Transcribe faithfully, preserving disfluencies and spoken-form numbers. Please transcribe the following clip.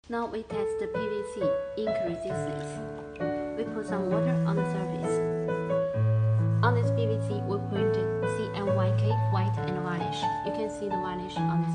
Now we test the P V C ink resistance. We put some water on the surface. On this P V C, we printed C M Y K white and varnish. You can see the varnish on